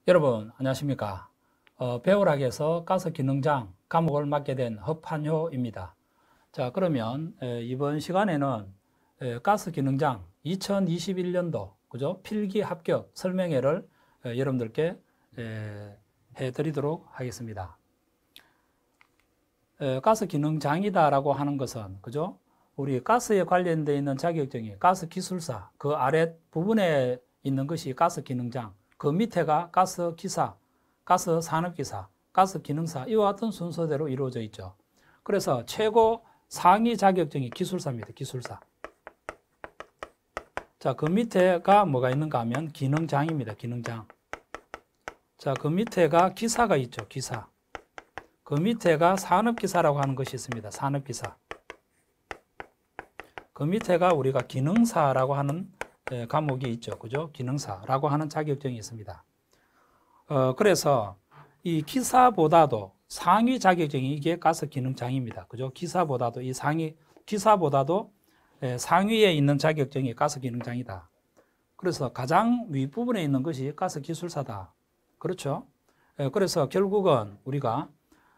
여러분 안녕하십니까. 배울학에서 가스기능장 과목을 맡게 된 허판효입니다. 자, 그러면 이번 시간에는 가스기능장 2021년도 그죠? 필기 합격 설명회를 여러분들께 해드리도록 하겠습니다. 가스기능장이다라고 하는 것은 그죠? 우리 가스에 관련되어 있는 자격증이 가스기술사, 그 아래 부분에 있는 것이 가스기능장, 그 밑에가 가스기사, 가스산업기사, 가스기능사, 이와 같은 순서대로 이루어져 있죠. 그래서 최고 상위 자격증이 기술사입니다. 기술사. 자, 그 밑에가 뭐가 있는가 하면 기능장입니다. 기능장. 자, 그 밑에가 기사가 있죠. 기사. 그 밑에가 산업기사라고 하는 것이 있습니다. 산업기사. 그 밑에가 우리가 기능사라고 하는 과목이 있죠. 그죠? 기능사라고 하는 자격증이 있습니다. 그래서 이 기사보다도 상위 자격증이 이게 가스기능장입니다. 그죠? 기사보다도 이 기사보다도 상위에 있는 자격증이 가스기능장이다. 그래서 가장 윗부분에 있는 것이 가스기술사다. 그렇죠? 그래서 결국은 우리가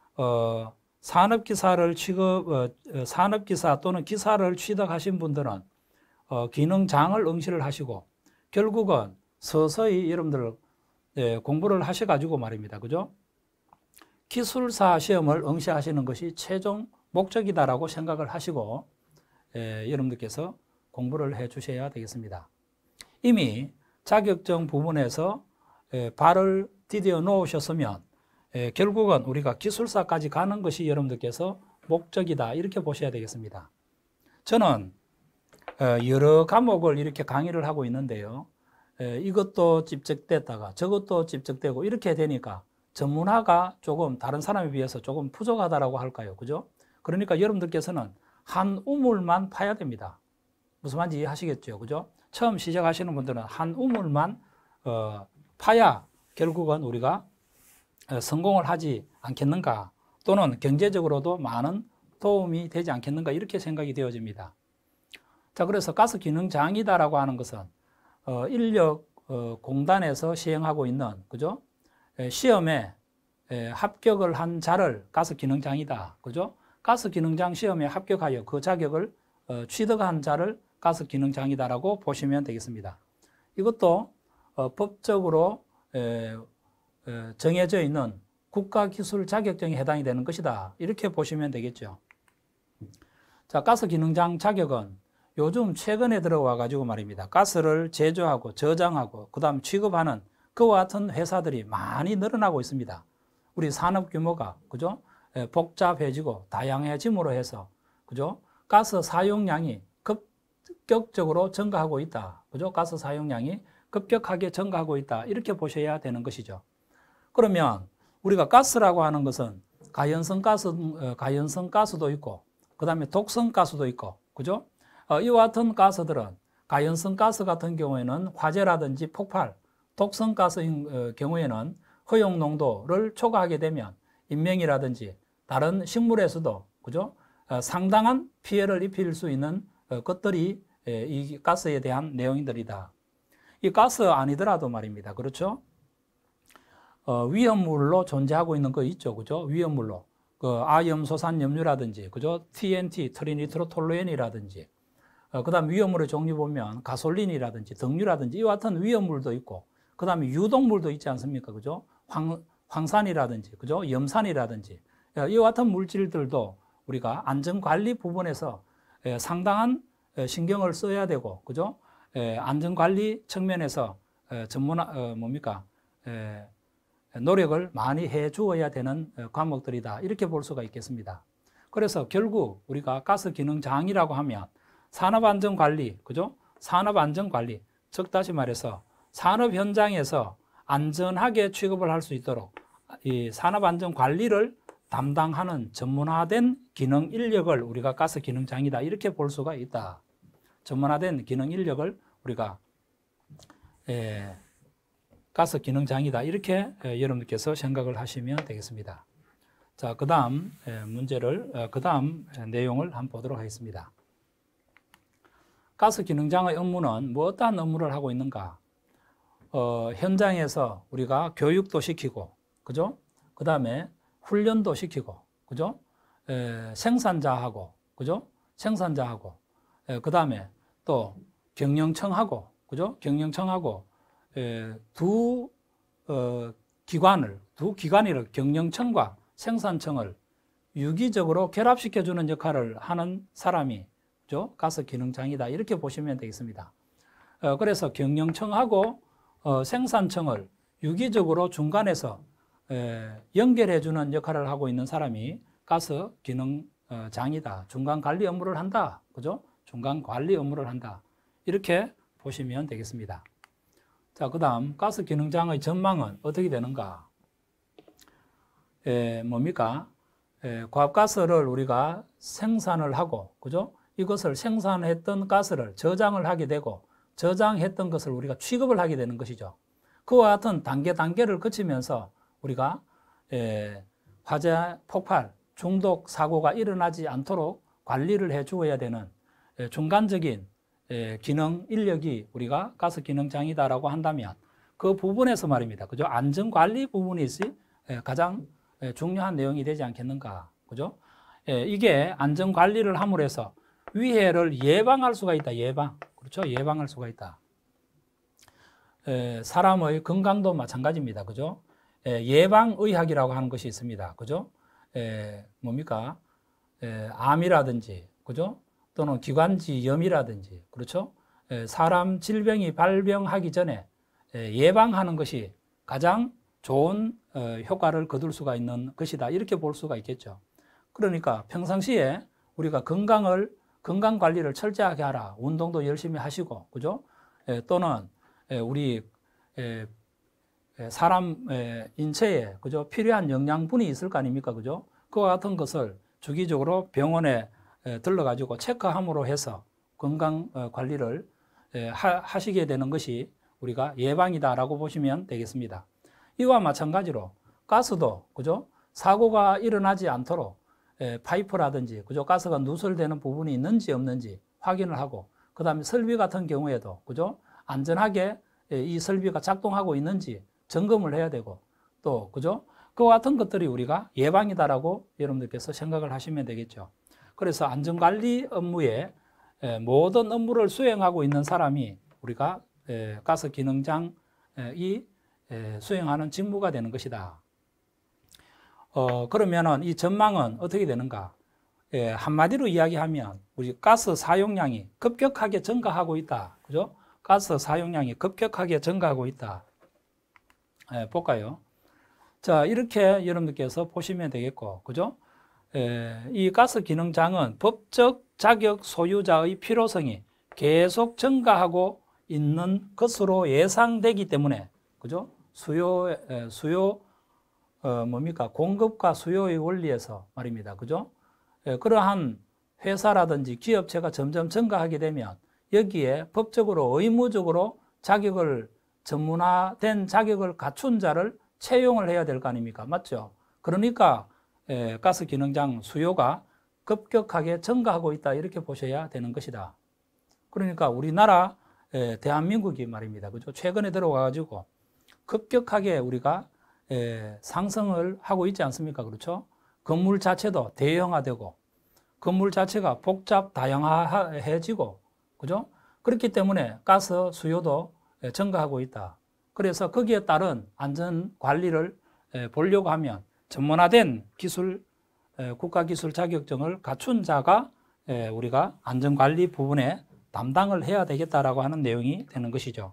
산업기사를 산업기사 또는 기사를 취득하신 분들은 기능장을 응시를 하시고 결국은 서서히 여러분들 공부를 하셔가지고 말입니다. 그죠? 기술사 시험을 응시하시는 것이 최종 목적이다라고 생각을 하시고 여러분들께서 공부를 해 주셔야 되겠습니다. 이미 자격증 부분에서 발을 디뎌 놓으셨으면 결국은 우리가 기술사까지 가는 것이 여러분들께서 목적이다 이렇게 보셔야 되겠습니다. 저는 여러 과목을 이렇게 강의를 하고 있는데요. 이것도 집적됐다가 저것도 집적되고 이렇게 되니까 전문화가 조금 다른 사람에 비해서 조금 부족하다라고 할까요? 그죠? 그러니까 여러분들께서는 한 우물만 파야 됩니다. 무슨 말인지 이해하시겠죠? 그죠? 처음 시작하시는 분들은 한 우물만 파야 결국은 우리가 성공을 하지 않겠는가 또는 경제적으로도 많은 도움이 되지 않겠는가 이렇게 생각이 되어집니다. 자, 그래서 가스기능장이다라고 하는 것은 인력공단에서 시행하고 있는 그죠? 시험에 합격을 한 자를 가스기능장이다. 그죠? 가스기능장 시험에 합격하여 그 자격을 취득한 자를 가스기능장이다라고 보시면 되겠습니다. 이것도 법적으로 정해져 있는 국가기술 자격증에 해당이 되는 것이다. 이렇게 보시면 되겠죠. 자, 가스기능장 자격은 요즘 최근에 들어와 가지고 말입니다. 가스를 제조하고 저장하고 그다음 취급하는 그와 같은 회사들이 많이 늘어나고 있습니다. 우리 산업 규모가 그죠? 복잡해지고 다양해짐으로 해서 그죠? 가스 사용량이 급격적으로 증가하고 있다. 그죠? 가스 사용량이 급격하게 증가하고 있다. 이렇게 보셔야 되는 것이죠. 그러면 우리가 가스라고 하는 것은 가연성 가스도 있고 그다음에 독성 가스도 있고 그죠? 이와 같은 가스들은 가연성 가스 같은 경우에는 화재라든지 폭발, 독성 가스인 경우에는 허용 농도를 초과하게 되면 인명이라든지 다른 식물에서도 그죠? 상당한 피해를 입힐 수 있는 것들이 이 가스에 대한 내용들이다. 이 가스 아니더라도 말입니다. 그렇죠? 위험물로 존재하고 있는 거 있죠. 그죠? 위험물로. 아염소산염유라든지, 그죠? TNT, 트리니트로톨루엔이라든지, 그 다음 위험물의 종류 보면 가솔린이라든지 등유라든지 이와 같은 위험물도 있고, 그 다음에 유독물도 있지 않습니까? 그죠? 황산이라든지, 그죠? 염산이라든지, 이와 같은 물질들도 우리가 안전관리 부분에서 상당한 신경을 써야 되고, 그죠? 안전관리 측면에서 노력을 많이 해 주어야 되는 과목들이다. 이렇게 볼 수가 있겠습니다. 그래서 결국 우리가 가스기능장이라고 하면 산업안전관리, 그죠? 산업안전관리, 즉 다시 말해서 산업 현장에서 안전하게 취급을 할 수 있도록 이 산업안전관리를 담당하는 전문화된 기능 인력을 우리가 가스기능장이다. 이렇게 볼 수가 있다. 전문화된 기능 인력을 우리가 가스기능장이다. 이렇게 여러분들께서 생각을 하시면 되겠습니다. 자, 그 다음 내용을 한번 보도록 하겠습니다. 가스기능장의 업무는 뭐 어떠한 업무를 하고 있는가? 현장에서 우리가 교육도 시키고, 그죠? 그 다음에 훈련도 시키고, 그죠? 생산자하고, 그죠? 생산자하고, 그 다음에 또 경영청하고, 그죠? 경영청하고, 두 기관을 경영청과 생산청을 유기적으로 결합시켜주는 역할을 하는 사람이, 그죠? 가스 기능장이다. 이렇게 보시면 되겠습니다. 그래서 경영청하고 생산청을 유기적으로 중간에서 연결해주는 역할을 하고 있는 사람이 가스 기능장이다. 중간 관리 업무를 한다. 그죠? 중간 관리 업무를 한다. 이렇게 보시면 되겠습니다. 자, 그 다음 가스 기능장의 전망은 어떻게 되는가? 뭡니까? 과학가스를 우리가 생산을 하고, 그죠? 이것을 생산했던 가스를 저장을 하게 되고, 저장했던 것을 우리가 취급을 하게 되는 것이죠. 그와 같은 단계를 거치면서 우리가 화재, 폭발, 중독 사고가 일어나지 않도록 관리를 해 주어야 되는 중간적인 기능 인력이 우리가 가스 기능장이다라고 한다면 그 부분에서 말입니다. 그죠? 안전관리 부분이 가장 중요한 내용이 되지 않겠는가. 그죠? 이게 안전관리를 함으로 해서 위해를 예방할 수가 있다. 그렇죠? 예방할 수가 있다. 사람의 건강도 마찬가지입니다. 그죠? 예방의학이라고 하는 것이 있습니다. 그죠? 뭡니까? 암이라든지, 그죠? 또는 기관지염이라든지, 그렇죠? 사람 질병이 발병하기 전에 예방하는 것이 가장 좋은 효과를 거둘 수가 있는 것이다. 이렇게 볼 수가 있겠죠. 그러니까 평상시에 우리가 건강 관리를 철저하게 하라. 운동도 열심히 하시고, 그죠? 또는 우리 사람 인체에, 그죠? 필요한 영양분이 있을 거 아닙니까? 그죠? 그와 같은 것을 주기적으로 병원에 들러가지고 체크함으로 해서 건강 관리를 하시게 되는 것이 우리가 예방이다라고 보시면 되겠습니다. 이와 마찬가지로 가스도, 그죠? 사고가 일어나지 않도록 파이프라든지, 그죠? 가스가 누설되는 부분이 있는지 없는지 확인을 하고, 그 다음에 설비 같은 경우에도, 그죠? 안전하게 이 설비가 작동하고 있는지 점검을 해야 되고, 또, 그죠? 그와 같은 것들이 우리가 예방이다라고 여러분들께서 생각을 하시면 되겠죠. 그래서 안전관리 업무에 모든 업무를 수행하고 있는 사람이 우리가 가스 기능장이 수행하는 직무가 되는 것이다. 그러면은 이 전망은 어떻게 되는가? 한마디로 이야기하면 우리 가스 사용량이 급격하게 증가하고 있다. 그죠? 가스 사용량이 급격하게 증가하고 있다. 볼까요? 자, 이렇게 여러분들께서 보시면 되겠고, 그죠? 이 가스 기능장은 법적 자격 소유자의 필요성이 계속 증가하고 있는 것으로 예상되기 때문에, 그죠? 뭡니까? 공급과 수요의 원리에서 말입니다. 그죠? 그러한 회사라든지 기업체가 점점 증가하게 되면 여기에 법적으로 의무적으로 전문화된 자격을 갖춘 자를 채용을 해야 될 거 아닙니까? 맞죠? 그러니까 가스 기능장 수요가 급격하게 증가하고 있다. 이렇게 보셔야 되는 것이다. 그러니까 우리나라 대한민국이 말입니다. 그죠? 최근에 들어와가지고 급격하게 우리가 상승을 하고 있지 않습니까? 그렇죠? 건물 자체도 대형화되고 건물 자체가 복잡 다양화해지고, 그죠? 그렇기 때문에 가스 수요도 증가하고 있다. 그래서 거기에 따른 안전 관리를 보려고 하면 전문화된 국가기술 자격증을 갖춘 자가 우리가 안전관리 부분에 담당을 해야 되겠다라고 하는 내용이 되는 것이죠.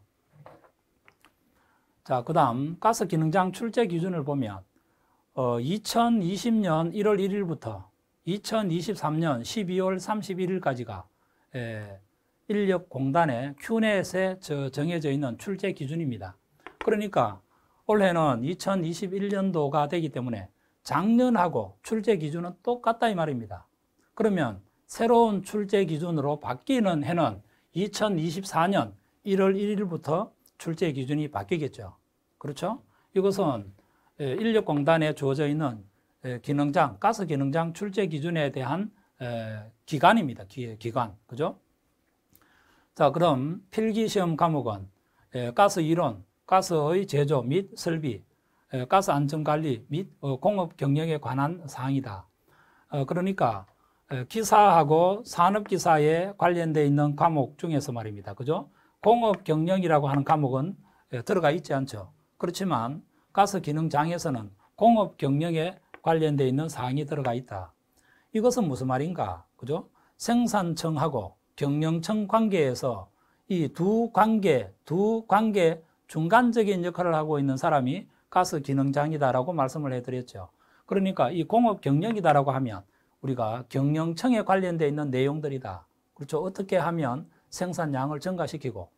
자, 그 다음 가스 기능장 출제 기준을 보면 2020년 1월 1일부터 2023년 12월 31일까지가 인력공단의 큐넷에 정해져 있는 출제 기준입니다. 그러니까 올해는 2021년도가 되기 때문에 작년하고 출제 기준은 똑같다 이 말입니다. 그러면 새로운 출제 기준으로 바뀌는 해는 2024년 1월 1일부터 출제 기준이 바뀌겠죠. 그렇죠? 이것은 인력공단에 주어져 있는 기능장, 가스 기능장 출제 기준에 대한 기간입니다. 기간. 그죠? 자, 그럼 필기 시험 과목은 가스 이론, 가스의 제조 및 설비, 가스 안전관리 및 공업 경영에 관한 사항이다. 그러니까 기사하고 산업기사에 관련되어 있는 과목 중에서 말입니다. 그죠? 공업 경영이라고 하는 과목은 들어가 있지 않죠. 그렇지만 가스 기능장에서는 공업 경영에 관련되어 있는 사항이 들어가 있다. 이것은 무슨 말인가? 그죠? 생산청하고 경영청 관계에서 이 두 관계 중간적인 역할을 하고 있는 사람이 가스 기능장이다라고 말씀을 해드렸죠. 그러니까 이 공업 경영이다라고 하면 우리가 경영청에 관련되어 있는 내용들이다. 그렇죠? 어떻게 하면 생산량을 증가시키고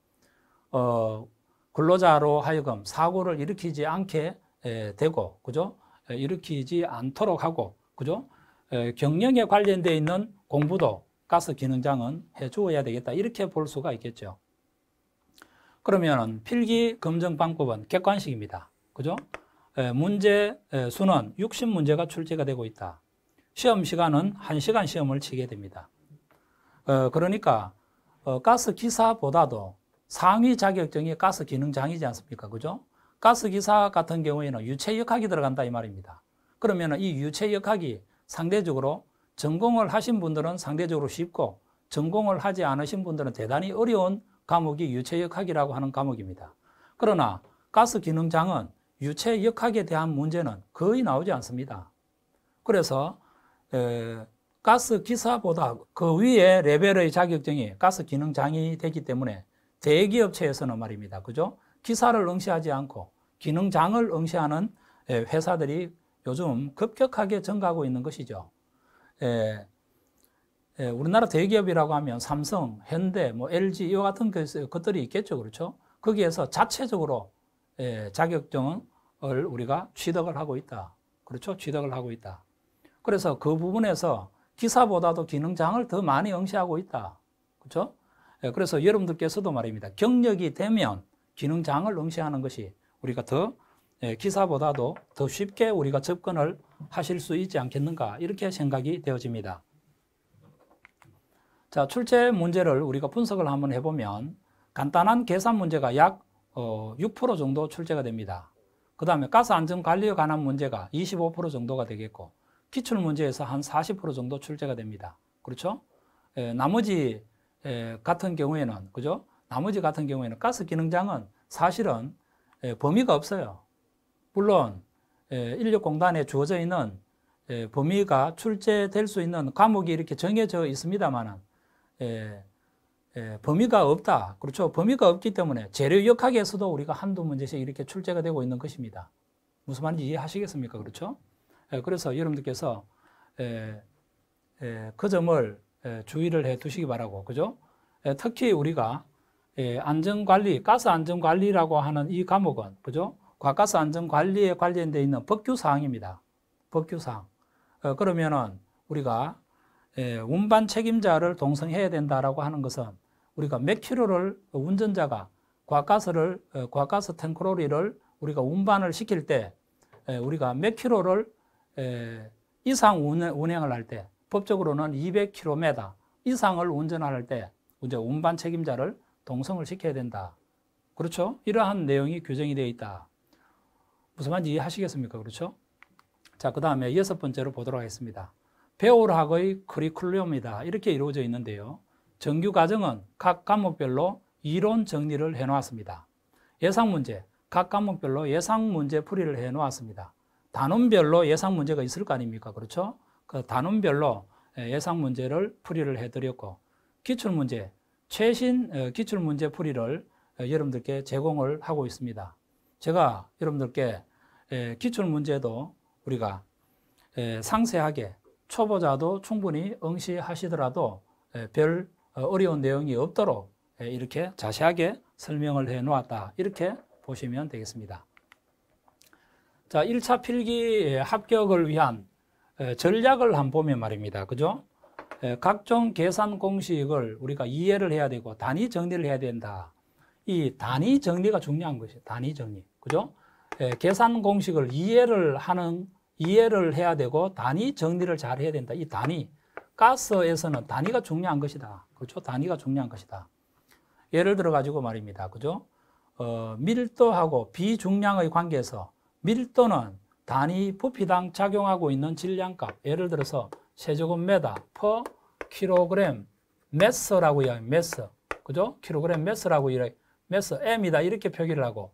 근로자로 하여금 사고를 일으키지 않게 되고, 그죠? 일으키지 않도록 하고, 그죠? 경영에 관련되어 있는 공부도 가스 기능장은 해주어야 되겠다. 이렇게 볼 수가 있겠죠. 그러면 필기 검정 방법은 객관식입니다. 그죠? 문제 수는 60문제가 출제가 되고 있다. 시험 시간은 1시간 시험을 치게 됩니다. 그러니까 가스 기사보다도 상위 자격증이 가스 기능장이지 않습니까? 그죠? 가스 기사 같은 경우에는 유체역학이 들어간다 이 말입니다. 그러면 이 유체역학이 상대적으로 전공을 하신 분들은 상대적으로 쉽고 전공을 하지 않으신 분들은 대단히 어려운 과목이 유체역학이라고 하는 과목입니다. 그러나 가스 기능장은 유체역학에 대한 문제는 거의 나오지 않습니다. 그래서 가스 기사보다 그 위에 레벨의 자격증이 가스 기능장이 되기 때문에 대기업체에서는 말입니다. 그죠? 기사를 응시하지 않고 기능장을 응시하는 회사들이 요즘 급격하게 증가하고 있는 것이죠. 우리나라 대기업이라고 하면 삼성, 현대, 뭐 LG 이와 같은 것들이 있겠죠. 그렇죠? 거기에서 자체적으로 자격증을 우리가 취득을 하고 있다. 그렇죠? 취득을 하고 있다. 그래서 그 부분에서 기사보다도 기능장을 더 많이 응시하고 있다. 그렇죠? 그래서 여러분들께서도 말입니다. 경력이 되면 기능장을 응시하는 것이 우리가 더 기사보다도 더 쉽게 우리가 접근을 하실 수 있지 않겠는가 이렇게 생각이 되어집니다. 자, 출제 문제를 우리가 분석을 한번 해보면 간단한 계산 문제가 약 6% 정도 출제가 됩니다. 그 다음에 가스 안전 관리에 관한 문제가 25% 정도가 되겠고 기출 문제에서 한 40% 정도 출제가 됩니다. 그렇죠? 나머지 같은 경우에는 그죠? 나머지 같은 경우에는 가스 기능장은 사실은 범위가 없어요. 물론 인력공단에 주어져 있는 범위가 출제될 수 있는 과목이 이렇게 정해져 있습니다만은 범위가 없다. 그렇죠? 범위가 없기 때문에 재료역학에서도 우리가 한두 문제씩 이렇게 출제가 되고 있는 것입니다. 무슨 말인지 이해하시겠습니까? 그렇죠? 그래서 여러분들께서 그 점을 주의를 해 두시기 바라고, 그죠? 특히 우리가 안전관리, 가스 안전관리라고 하는 이 과목은, 그죠? 과가스 안전관리에 관련되어 있는 법규사항입니다. 법규사항. 그러면은 우리가 운반 책임자를 동승해야 된다라고 하는 것은 우리가 몇 킬로를 운전자가 과가스 탱크로리를 우리가 운반을 시킬 때 우리가 몇 킬로를 이상 운행을 할 때 법적으로는 200km 이상을 운전할 때 이제 운반 책임자를 동승을 시켜야 된다. 그렇죠? 이러한 내용이 규정이 되어 있다. 무슨 말인지 이해하시겠습니까? 그렇죠? 자, 그 다음에 6번째로 보도록 하겠습니다. 배울학의 커리큘럼이다. 이렇게 이루어져 있는데요. 정규 과정은 각 과목별로 이론 정리를 해놓았습니다. 예상 문제, 각 과목별로 예상 문제 풀이를 해놓았습니다. 단원별로 예상 문제가 있을 거 아닙니까? 그렇죠? 그 단원별로 예상 문제를 풀이를 해드렸고, 기출문제, 최신 기출문제 풀이를 여러분들께 제공을 하고 있습니다. 제가 여러분들께 기출문제도 우리가 상세하게 초보자도 충분히 응시하시더라도 별 어려운 내용이 없도록 이렇게 자세하게 설명을 해 놓았다. 이렇게 보시면 되겠습니다. 자, 1차 필기 합격을 위한 전략을 한번 보면 말입니다. 그죠? 각종 계산 공식을 우리가 이해를 해야 되고 단위 정리를 해야 된다. 이 단위 정리가 중요한 것이에요. 단위 정리. 그죠? 계산 공식을 이해를 해야 되고 단위 정리를 잘 해야 된다. 이 단위. 가스에서는 단위가 중요한 것이다. 그렇죠? 단위가 중요한 것이다. 예를 들어 가지고 말입니다. 그죠? 밀도하고 비중량의 관계에서 밀도는 단위 부피당 작용하고 있는 질량값, 예를 들어서 세제곱미터 per 킬로그램 매스라고 이야기합니다. 매스, 그죠? 킬로그램 매스라고 매스 m이다 이렇게 표기를 하고,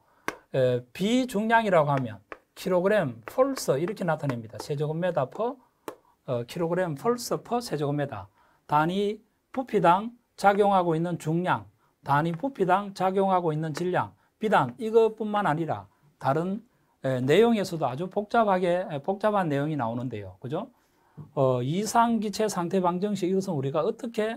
비중량이라고 하면 킬로그램 폴스 이렇게 나타냅니다. 세제곱미터 per 킬로그램 폴스 per 세제곱미터. 단위 부피당 작용하고 있는 중량, 단위 부피당 작용하고 있는 질량, 비단 이것뿐만 아니라 다른 내용에서도 아주 복잡한 내용이 나오는데요. 그죠? 이상기체 상태 방정식, 이것은 우리가 어떻게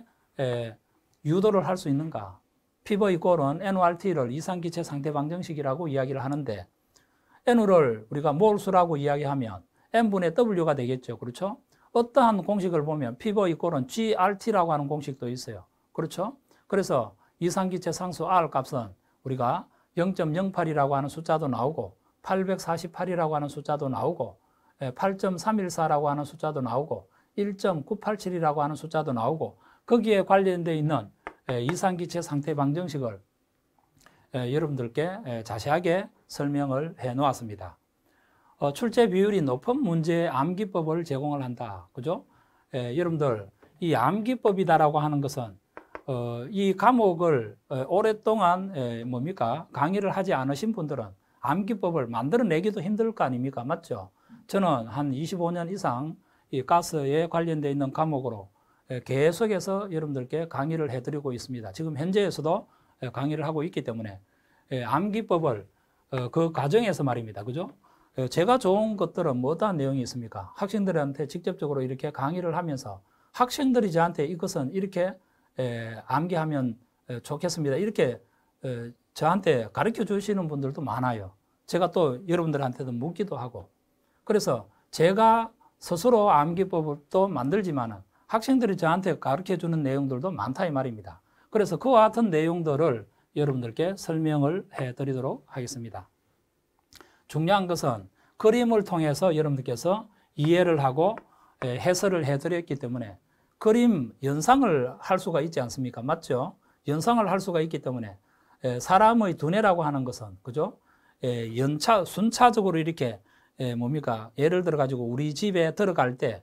유도를 할 수 있는가? 피버 이꼴은 NORT를 이상기체 상태 방정식이라고 이야기를 하는데, N을 우리가 몰수라고 이야기하면 N분의 W가 되겠죠. 그렇죠? 어떠한 공식을 보면 피버 이꼴은 GRT라고 하는 공식도 있어요. 그렇죠? 그래서 이상기체 상수 R 값은 우리가 0.08이라고 하는 숫자도 나오고 848이라고 하는 숫자도 나오고 8.314라고 하는 숫자도 나오고 1.987이라고 하는 숫자도 나오고, 거기에 관련되어 있는 이상기체 상태 방정식을 여러분들께 자세하게 설명을 해 놓았습니다. 출제 비율이 높은 문제의 암기법을 제공을 한다. 그죠? 여러분들, 이 암기법이다라고 하는 것은 이 과목을 오랫동안 강의를 하지 않으신 분들은 암기법을 만들어내기도 힘들 거 아닙니까? 맞죠? 저는 한 25년 이상 이 가스에 관련되어 있는 과목으로 계속해서 여러분들께 강의를 해드리고 있습니다. 지금 현재에서도 강의를 하고 있기 때문에 암기법을 그 과정에서 말입니다. 그죠? 제가 좋은 것들은 뭐다한 내용이 있습니까? 학생들한테 직접적으로 이렇게 강의를 하면서 학생들이 저한테 이것은 이렇게 암기하면 좋겠습니다. 이렇게 저한테 가르쳐 주시는 분들도 많아요. 제가 또 여러분들한테도 묻기도 하고. 그래서 제가 스스로 암기법도 만들지만은 학생들이 저한테 가르쳐 주는 내용들도 많다 이 말입니다. 그래서 그와 같은 내용들을 여러분들께 설명을 해 드리도록 하겠습니다. 중요한 것은 그림을 통해서 여러분들께서 이해를 하고 해설을 해 드렸기 때문에 그림 연상을 할 수가 있지 않습니까? 맞죠? 연상을 할 수가 있기 때문에 사람의 두뇌라고 하는 것은, 그죠? 순차적으로 이렇게 예를 들어 가지고 우리 집에 들어갈 때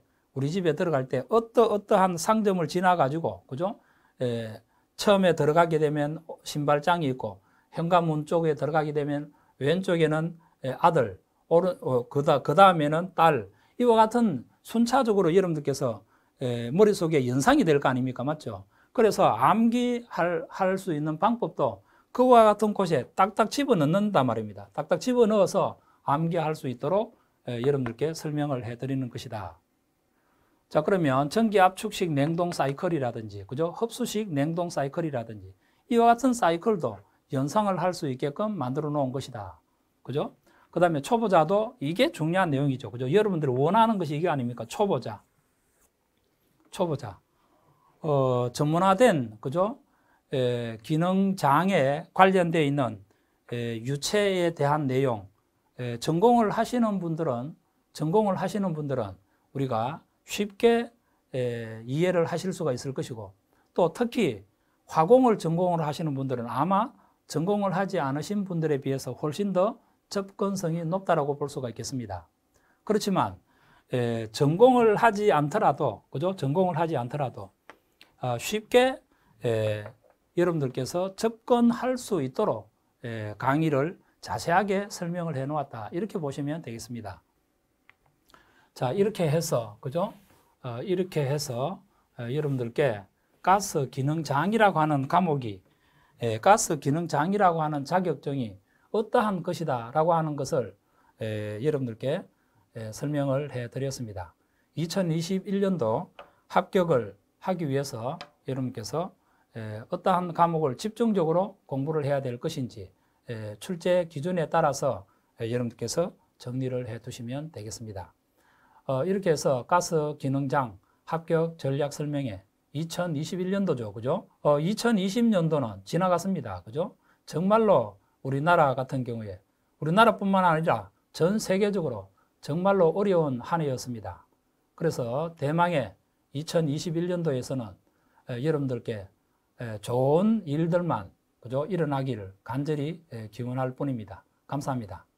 어떠한 상점을 지나 가지고, 그죠? 처음에 들어가게 되면 신발장이 있고 현관문 쪽에 들어가게 되면 왼쪽에는 아들, 그 다음에는 딸, 이와 같은 순차적으로 여러분들께서 머릿속에 연상이 될 거 아닙니까? 맞죠? 그래서 암기할 수 있는 방법도 그와 같은 곳에 딱딱 집어넣는단 말입니다. 딱딱 집어넣어서 암기할 수 있도록 여러분들께 설명을 해드리는 것이다. 자, 그러면 전기 압축식 냉동 사이클이라든지, 그죠? 흡수식 냉동 사이클이라든지, 이와 같은 사이클도 연상을 할 수 있게끔 만들어 놓은 것이다. 그죠? 그 다음에 초보자도 이게 중요한 내용이죠. 그죠? 여러분들이 원하는 것이 이게 아닙니까? 초보자. 전문화된, 그죠? 기능장애 관련되어 있는 유체에 대한 내용, 전공을 하시는 분들은 우리가 쉽게 이해를 하실 수가 있을 것이고, 또 특히 화공을 전공을 하시는 분들은 아마 전공을 하지 않으신 분들에 비해서 훨씬 더 접근성이 높다라고 볼 수가 있겠습니다. 그렇지만 전공을 하지 않더라도, 그죠? 전공을 하지 않더라도 쉽게 여러분들께서 접근할 수 있도록 강의를 자세하게 설명을 해 놓았다, 이렇게 보시면 되겠습니다. 자, 이렇게 해서, 그죠? 이렇게 해서 여러분들께 가스 기능장이라고 하는 과목이, 가스 기능장이라고 하는 자격증이 어떠한 것이다 라고 하는 것을 여러분들께 설명을 해 드렸습니다. 2021년도 합격을 하기 위해서 여러분께서 어떠한 과목을 집중적으로 공부를 해야 될 것인지 출제 기준에 따라서 여러분께서 정리를 해 두시면 되겠습니다. 이렇게 해서 가스 기능장 합격 전략 설명회 2021년도죠. 그죠? 2020년도는 지나갔습니다. 그죠? 정말로 우리나라 같은 경우에, 우리나라뿐만 아니라 전 세계적으로 정말로 어려운 한 해였습니다. 그래서 대망의 2021년도에서는 여러분들께 좋은 일들만, 그죠? 일어나기를 간절히 기원할 뿐입니다. 감사합니다.